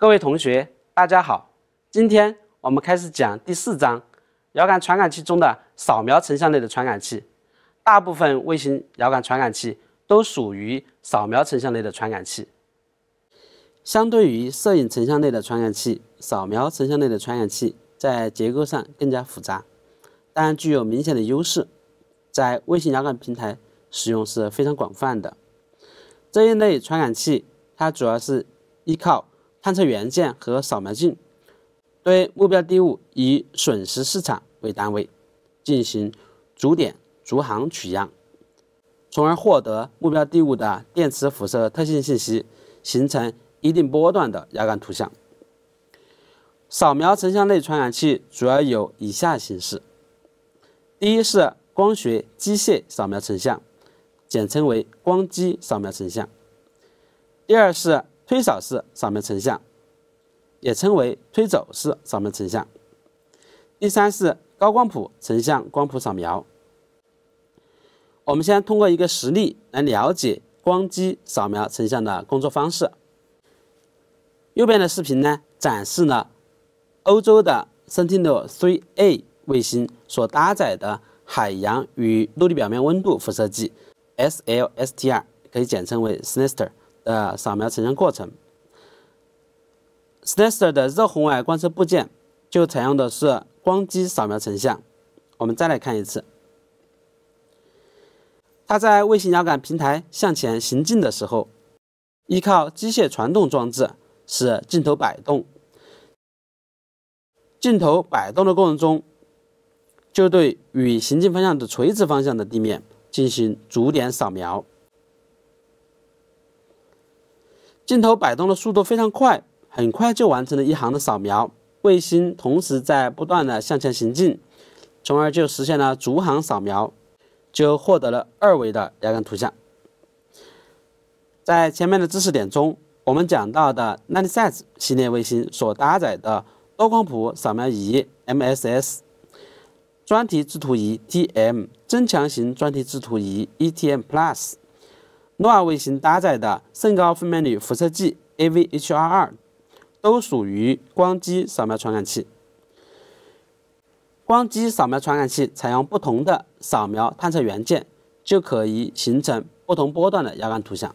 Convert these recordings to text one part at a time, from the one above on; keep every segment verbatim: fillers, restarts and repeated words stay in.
各位同学，大家好，今天我们开始讲第四章遥感传感器中的扫描成像类的传感器。大部分卫星遥感传感器都属于扫描成像类的传感器。相对于摄影成像类的传感器，扫描成像类的传感器在结构上更加复杂，但具有明显的优势，在卫星遥感平台使用是非常广泛的。这一类传感器它主要是依靠探测元件和扫描镜，对目标地物以瞬时市场为单位，进行逐点逐行取样，从而获得目标地物的电磁辐射特性信息，形成一定波段的遥感图像。扫描成像类传感器主要有以下形式：第一是光学机械扫描成像，简称为光机扫描成像；第二是推扫式扫描成像，也称为推走式扫描成像；第三是高光谱成像光谱扫描。我们先通过一个实例来了解光机扫描成像的工作方式。右边的视频呢，展示了欧洲的 Sentinel 三 A 卫星所搭载的海洋与陆地表面温度辐射计 S L S T R， 可以简称为 S N E S T R 的扫描成像过程。S N E S T R 的热红外观测部件就采用的是光机扫描成像。我们再来看一次，它在卫星遥感平台向前行进的时候，依靠机械传动装置使镜头摆动。镜头摆动的过程中，就对与行进方向的垂直方向的地面进行逐点扫描。镜头摆动的速度非常快，很快就完成了一行的扫描。卫星同时在不断的向前行进，从而就实现了逐行扫描，就获得了二维的遥感图像。在前面的知识点中，我们讲到的 Landsat 系列卫星所搭载的多光谱扫描仪 M S S、 专题制图仪 T M、 增强型专题制图仪 E T M Plus、 诺亚卫星搭载的甚高分辨率辐射计 A V H R 二 都属于光机扫描传感器。光机扫描传感器采用不同的扫描探测元件，就可以形成不同波段的遥感图像。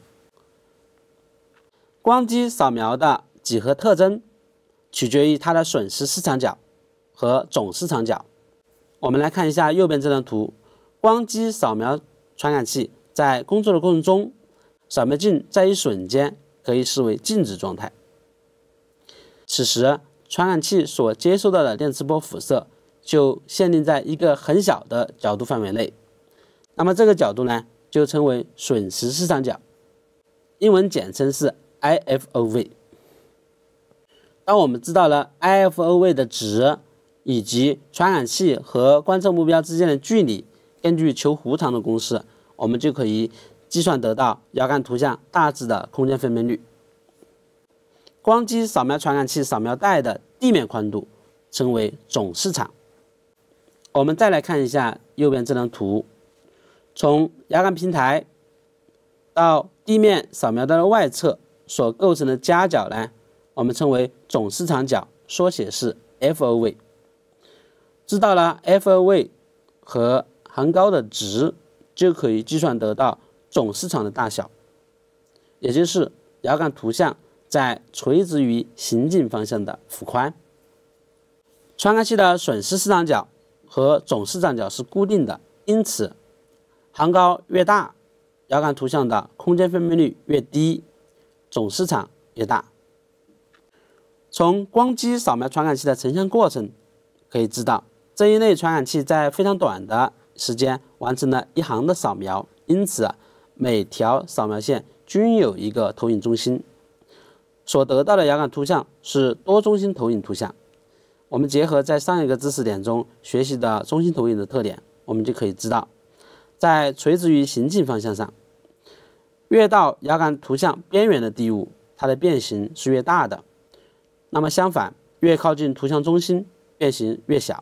光机扫描的几何特征取决于它的瞬时视场角和总视场角。我们来看一下右边这张图，光机扫描传感器在工作的过程中，扫描镜在一瞬间可以视为静止状态。此时传感器所接收到的电磁波辐射就限定在一个很小的角度范围内，那么这个角度呢，就称为瞬时视场角，英文简称是 I F O V。当我们知道了 I F O V 的值以及传感器和观测目标之间的距离，根据求弧长的公式，我们就可以计算得到遥感图像大致的空间分辨率。光机扫描传感器扫描带的地面宽度称为总视场。我们再来看一下右边这张图，从遥感平台到地面扫描带的外侧所构成的夹角呢，我们称为总视场角，缩写是 F O V。 知道了 F O V 和行高的值，就可以计算得到总视场的大小，也就是遥感图像在垂直于行进方向的幅宽。传感器的瞬时视场角和总视场角是固定的，因此行高越大，遥感图像的空间分辨率越低，总视场越大。从光机扫描传感器的成像过程可以知道，这一类传感器在非常短的时间完成了一行的扫描，因此每条扫描线均有一个投影中心，所得到的遥感图像是多中心投影图像。我们结合在上一个知识点中学习的中心投影的特点，我们就可以知道，在垂直于行进方向上，越到遥感图像边缘的地物，它的变形是越大的，那么相反，越靠近图像中心，变形越小。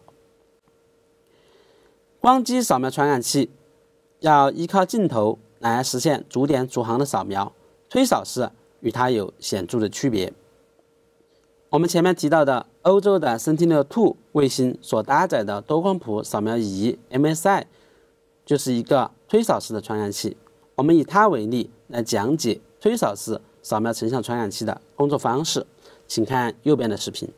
光机扫描传感器要依靠镜头来实现逐点逐行的扫描，推扫式与它有显著的区别。 我们前面提到的欧洲的 Sentinel 二 卫星所搭载的多光谱扫描仪 M S I 就是一个推扫式的传感器。我们以它为例来讲解推扫式扫描成像传感器的工作方式，请看右边的视频。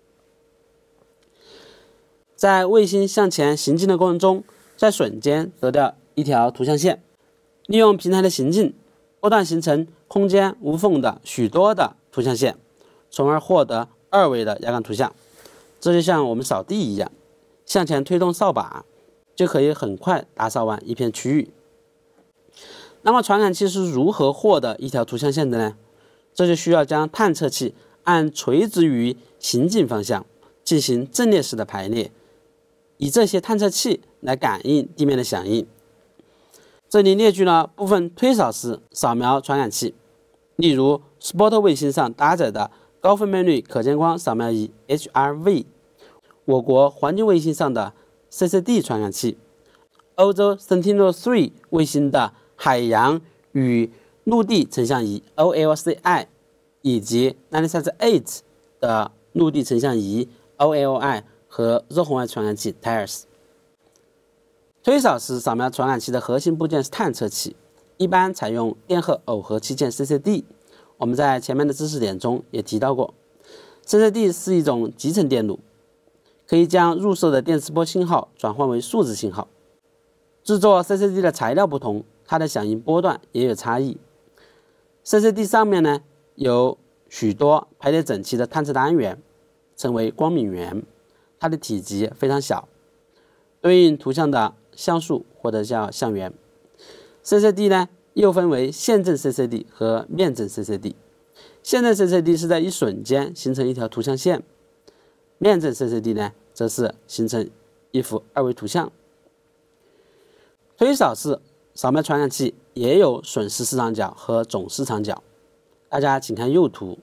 在卫星向前行进的过程中，在瞬间得到一条图像线，利用平台的行进，不断形成空间无缝的许多的图像线，从而获得二维的遥感图像。这就像我们扫地一样，向前推动扫把，就可以很快打扫完一片区域。那么传感器是如何获得一条图像线的呢？这就需要将探测器按垂直于行进方向进行阵列式的排列，以这些探测器来感应地面的响应。这里列举了部分推扫式扫描传感器，例如 Spot 卫星上搭载的高分辨率可见光扫描仪 H R V， 我国环境卫星上的 C C D 传感器，欧洲 Sentinel 三 卫星的海洋与陆地成像仪 O L C I， 以及 Landsat 八 的陆地成像仪 O L I 和热红外传感器 T I R S。 推扫式扫描传感器的核心部件是探测器，一般采用电荷耦合器件 C C D。 我们在前面的知识点中也提到过， C C D 是一种集成电路，可以将入射的电磁波信号转换为数字信号。制作 C C D 的材料不同，它的响应波段也有差异。 C C D 上面呢有许多排列整齐的探测单元，称为光敏源，它的体积非常小，对应图像的像素或者叫像源。 C C D 呢又分为线阵 C C D 和面阵 C C D。 线阵 C C D 是在一瞬间形成一条图像线，面阵 C C D 呢则是形成一幅二维图像。推扫式扫描传感器也有损失视场角和总视场角，大家请看右图。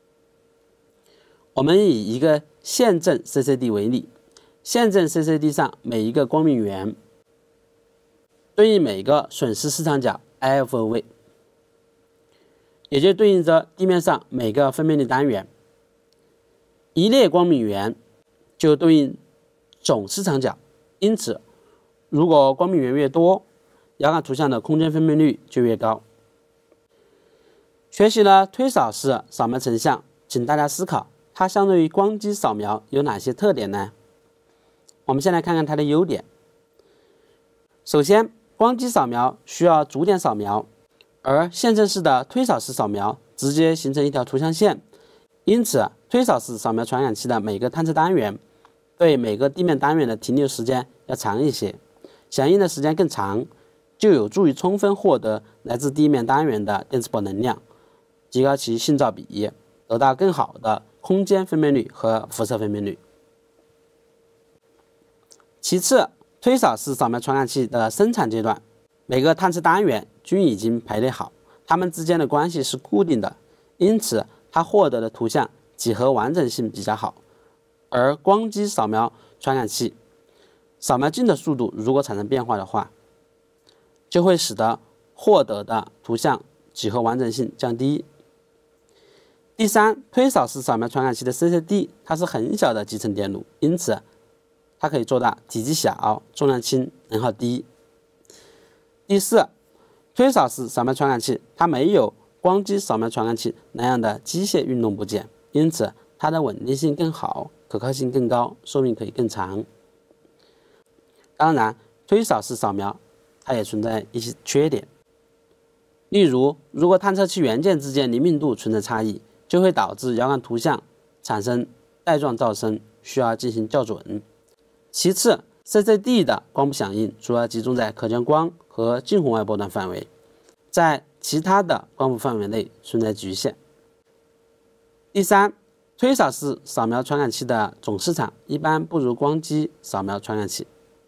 我们以一个线阵 C C D 为例，线阵 C C D 上每一个光敏源对应每个损失视场角 I F O 位，也就对应着地面上每个分辨率单元。一列光敏源就对应总视场角，因此如果光敏源越多，遥感图像的空间分辨率就越高。学习了推扫式扫描成像，请大家思考它相对于光机扫描有哪些特点呢？我们先来看看它的优点。首先，光机扫描需要逐点扫描，而线阵式的推扫式扫描直接形成一条图像线，因此推扫式扫描传感器的每个探测单元对每个地面单元的停留时间要长一些，响应的时间更长，就有助于充分获得来自地面单元的电磁波能量，提高其信噪比，得到更好的空间分辨率和辐射分辨率。其次，推扫式扫描传感器的生产阶段，每个探测单元均已经排列好，它们之间的关系是固定的，因此它获得的图像几何完整性比较好。而光机扫描传感器扫描镜的速度如果产生变化的话，就会使得获得的图像几何完整性降低。第三，推扫式扫描传感器的 C C D 它是很小的集成电路，因此它可以做到体积小、重量轻、能耗低。第四，推扫式扫描传感器它没有光机扫描传感器那样的机械运动部件，因此它的稳定性更好，可靠性更高，寿命可以更长。当然，推扫式扫描它也存在一些缺点，例如如果探测器元件之间灵敏度存在差异，就会导致遥感图像产生带状噪声，需要进行校准。其次， C C D 的光谱响应主要集中在可见光和近红外波段范围，在其他的光谱范围内存在局限。第三，推扫式扫描传感器的总市场一般不如光机扫描传感器。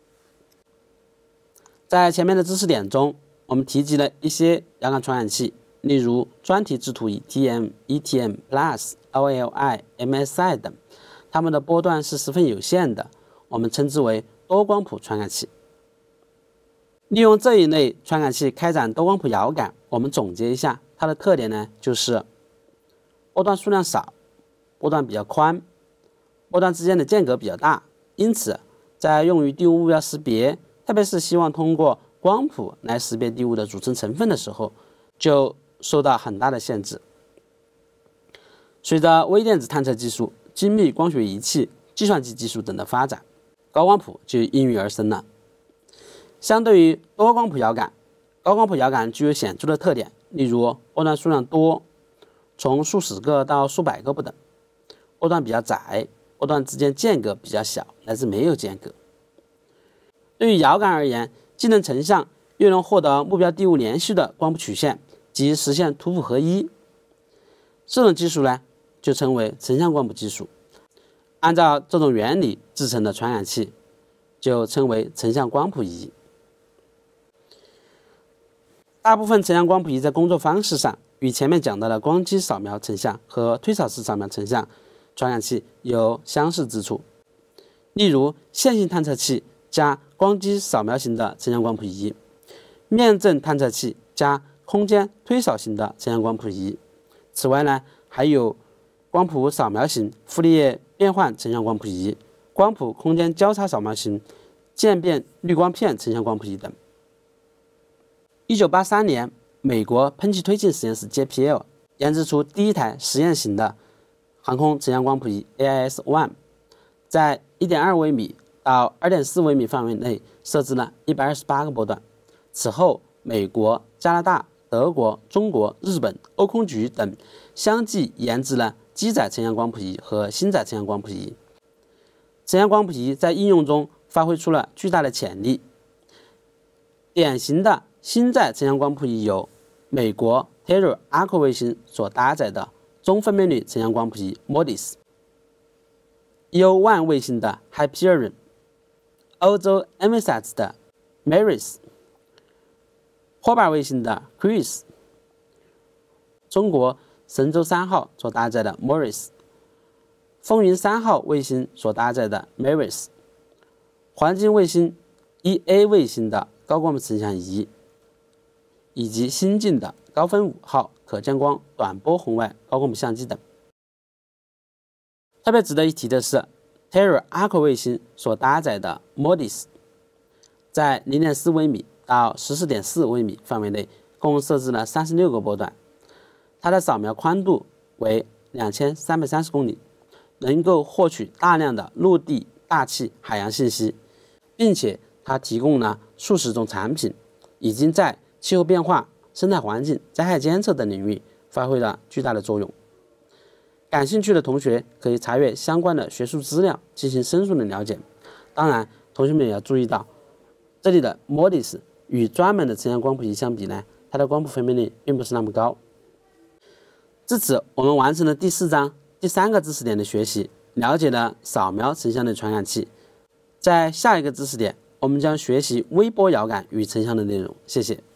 在前面的知识点中，我们提及了一些遥感传感器，例如专题制图仪 T M、E T M、Plus、O L I、M S I 等，它们的波段是十分有限的，我们称之为多光谱传感器。利用这一类传感器开展多光谱遥感，我们总结一下它的特点呢，就是波段数量少， 波段比较宽，波段之间的间隔比较大，因此在用于第五目标识别，特别是希望通过光谱来识别第五的组成成分的时候，就受到很大的限制。随着微电子探测技术、精密光学仪器、计算机技术等的发展，高光谱就应运而生了。相对于多光谱遥感，高光谱遥感具有显著的特点，例如波段数量多，从数十个到数百个不等；波段比较窄，波段之间间隔比较小，乃至没有间隔。对于遥感而言，既能成像，又能获得目标第五连续的光谱曲线，即实现图谱合一。这种技术呢，就称为成像光谱技术。按照这种原理制成的传感器，就称为成像光谱仪。大部分成像光谱仪在工作方式上与前面讲到的光机扫描成像和推扫式扫描成像传感器有相似之处。例如，线性探测器加光机扫描型的成像光谱仪，面阵探测器加空间推扫型的成像光谱仪。此外呢，还有光谱扫描型傅立叶变换成像光谱仪、光谱空间交叉扫描型渐变滤光片成像光谱仪等。一九八三年，美国喷气推进实验室 J P L 研制出第一台实验型的航空成像光谱仪 A I S 一， 在 一点二微米到 二点四微米范围内设置了一百二十八个波段。此后，美国、加拿大、德国、中国、日本、欧空局等相继研制了机载成像光谱仪和星载成像光谱仪。成像光谱仪在应用中发挥出了巨大的潜力。典型的星载成像光谱仪有美国 Terra Arco 卫星所搭载的中分辨率成像光谱仪 MODIS，E O 一 卫星的 Hyperion， 欧洲 EMISAT 的 Maris， 霍巴卫星的 Chris， 中国神舟三号所搭载的 Morris， 风云三号卫星所搭载的 Maris， 环境卫星 E A 卫星的高光谱成像仪，以及新进的高分五号可见光短波红外高光谱相机等。特别值得一提的是 Terra Arco 卫星所搭载的 MODIS， 在 零点四微米到 十四点四微米范围内共设置了三十六个波段，它的扫描宽度为两千三百三十公里，能够获取大量的陆地、大气、海洋信息，并且它提供了数十种产品，已经在气候变化、生态环境、灾害监测等领域发挥了巨大的作用。感兴趣的同学可以查阅相关的学术资料进行深入的了解。当然，同学们也要注意到，这里的 MODIS 与专门的成像光谱仪相比呢，它的光谱分辨率并不是那么高。至此，我们完成了第四章第三个知识点的学习，了解了扫描成像的传感器。在下一个知识点，我们将学习微波遥感与成像的内容。谢谢。